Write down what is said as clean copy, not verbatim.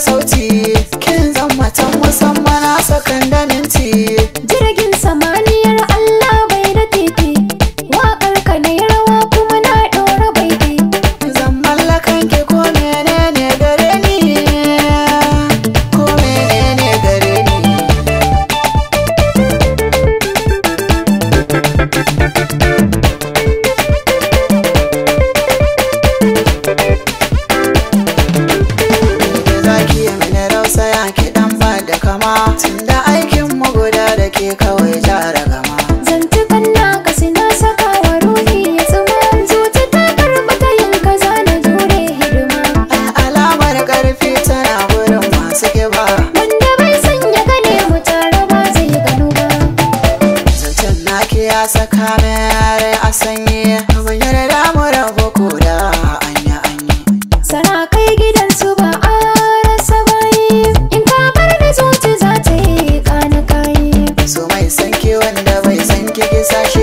sauti, kin zama ta musamman a sakan da minti. Jirgin samaniyar Allah bai da titi, waƙar ka na yi rawa kuma na ɗora baiti. Zan mallakan ki ko menene gare ni, ko menene gare ni. Zaki yi mini rausaya ki dan ba da kama, tunda aikin mu guda da ke kawai jara gama. Zantukan naka suna saka wa ruhi ya tsuma, zuci ta karɓi ta yin kaza na jure hidima. Alamar karfi tana gurin masu kiba, Wanda bai san ya gane mu tare ba zai gano ba. zancen naki ya saka min rai a sanyi, ban yarda mu rabu ko da anya anyi. Sarakai gidansu ba a rasa bayi, in ka bar ni zuci za ta yi kani kayi. So mai sanki wanda bai san ki kisa shi